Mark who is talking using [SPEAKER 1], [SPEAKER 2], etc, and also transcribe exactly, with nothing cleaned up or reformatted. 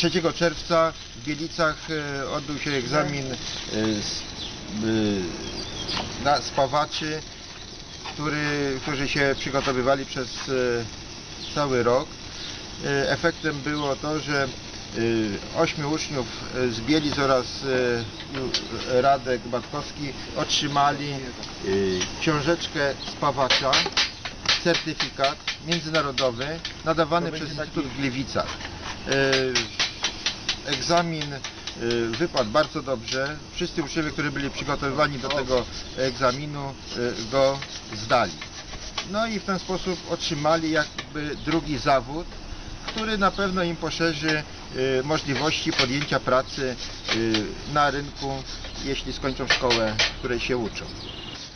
[SPEAKER 1] trzeciego czerwca w Bielicach odbył się egzamin na spawaczy, który, którzy się przygotowywali przez cały rok. Efektem było to, że ośmiu uczniów z Bielic oraz Radek Batkowski otrzymali książeczkę spawacza, certyfikat międzynarodowy nadawany przez Instytut w Gliwicach. Egzamin wypadł bardzo dobrze. Wszyscy uczniowie, którzy byli przygotowywani do tego egzaminu, go zdali. No i w ten sposób otrzymali jakby drugi zawód, który na pewno im poszerzy możliwości podjęcia pracy na rynku, jeśli skończą szkołę, w której się uczą.